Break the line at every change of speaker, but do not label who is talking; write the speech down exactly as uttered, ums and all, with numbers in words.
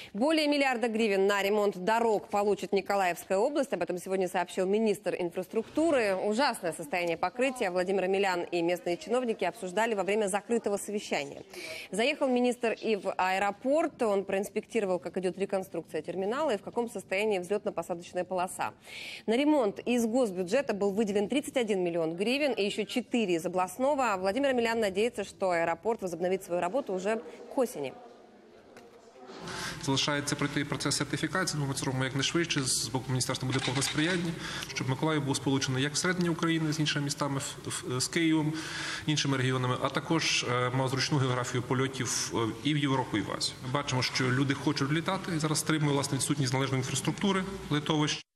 Более миллиарда гривен на ремонт дорог получит Николаевская область. Об этом сегодня сообщил министр инфраструктуры. Ужасное состояние покрытия Владимир Омелян и местные чиновники обсуждали во время закрытого совещания. Заехал министр и в аэропорт. Он проинспектировал, как идет реконструкция терминала и в каком состоянии взлетно-посадочная полоса. На ремонт из госбюджета был выделен тридцать один миллион гривен и еще четыре из областного. Владимир Омелян надеется, что аэропорт возобновит свою работу уже к осени.
Залишається пройти процес сертифікації, ми це робимо якнайшвидше, з боку міністерства буде повне сприяння, щоб Миколаїв був сполучений як всередині України з іншими містами, з Києвом, іншими регіонами, а також мав зручну географію польотів і в Європу, і в Азію. Ми бачимо, що люди хочуть літати, і зараз стримує власне відсутність належної інфраструктури литовищ.